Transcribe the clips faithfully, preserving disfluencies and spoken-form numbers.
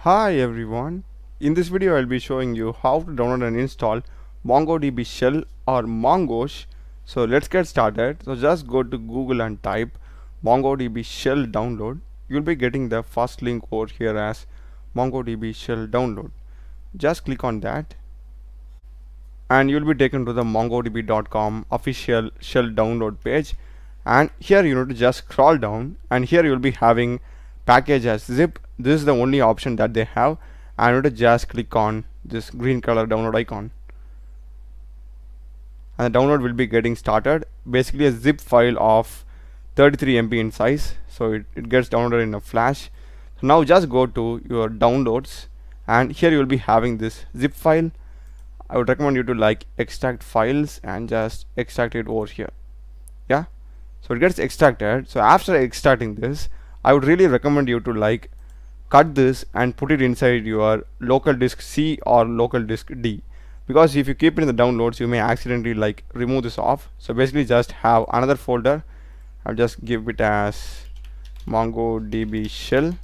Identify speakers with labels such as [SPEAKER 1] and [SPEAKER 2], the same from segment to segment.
[SPEAKER 1] Hi everyone, in this video I'll be showing you how to download and install MongoDB shell or Mongosh. So let's get started. So just go to Google and type MongoDB shell download. You'll be getting the first link over here as MongoDB shell download. Just click on that and you'll be taken to the mongodb dot com official shell download page, and here you need to just scroll down and here you'll be having package as zip. This is the only option that they have, and you need to just click on this green color download icon and the download will be getting started. Basically a zip file of thirty-three M B in size, so it, it gets downloaded in a flash. So now just go to your downloads and here you will be having this zip file. I would recommend you to like extract files and just extract it over here. Yeah, so it gets extracted. So after extracting this, I would really recommend you to like cut this and put it inside your local disk C or local disk D, because if you keep it in the downloads you may accidentally like remove this off. So basically just have another folder. I'll just give it as MongoDB shell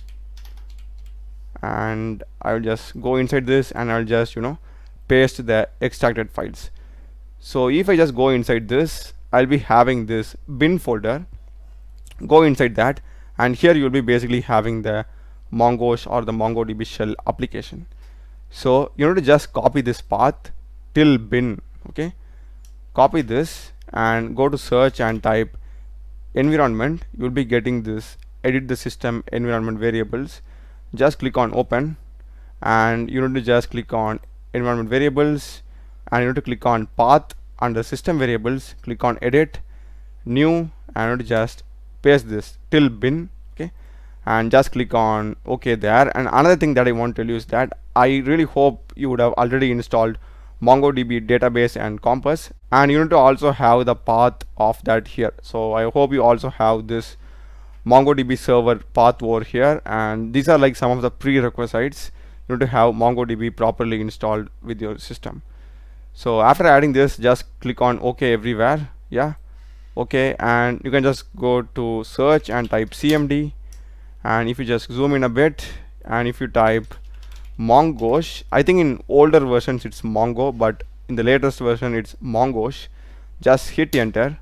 [SPEAKER 1] and I'll just go inside this and I'll just you know paste the extracted files. So if I just go inside this, I'll be having this bin folder. Go inside that and here you'll be basically having the Mongosh or the MongoDB shell application. So you need to just copy this path till bin. Okay, copy this and go to search and type environment. You'll be getting this edit the system environment variables. Just click on open and you need to just click on environment variables and you need to click on path under system variables. Click on edit new and you need to just paste this till bin. Okay, and just click on OK there. And another thing that I want to tell you is that I really hope you would have already installed MongoDB database and Compass, and you need to also have the path of that here. So I hope you also have this MongoDB server path over here, and these are like some of the prerequisites. You need to have MongoDB properly installed with your system. So after adding this, just click on OK everywhere. Yeah, OK, and you can just go to search and type C M D, and if you just zoom in a bit and if you type Mongosh, I think in older versions it's Mongo, but in the latest version it's Mongosh. Just hit enter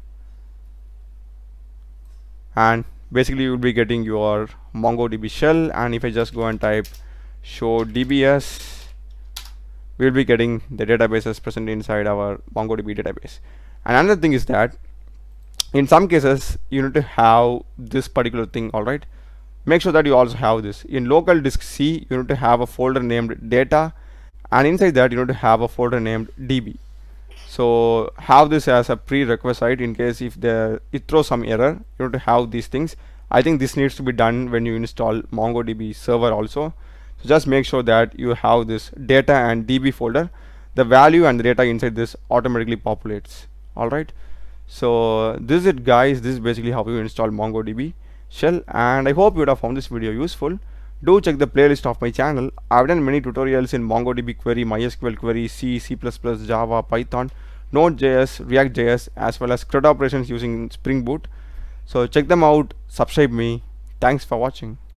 [SPEAKER 1] and basically you will be getting your MongoDB shell. And if I just go and type show D B S, we will be getting the databases present inside our MongoDB database. And another thing is that in some cases you need to have this particular thing. All right, make sure that you also have this in local disk C. You need to have a folder named data, and inside that you need to have a folder named D B. So have this as a prerequisite in case if the it throws some error. You need to have these things. I think this needs to be done when you install MongoDB server also. So just make sure that you have this data and D B folder. The value and the data inside this automatically populates. All right, so this is it guys. This is basically how you install MongoDB shell, and I hope you would have found this video useful. Do check the playlist of my channel. I've done many tutorials in MongoDB query, MySQL query, C, C plus plus, Java, Python, Node.js, React.js, as well as CRUD operations using Spring Boot. So check them out, subscribe me. Thanks for watching.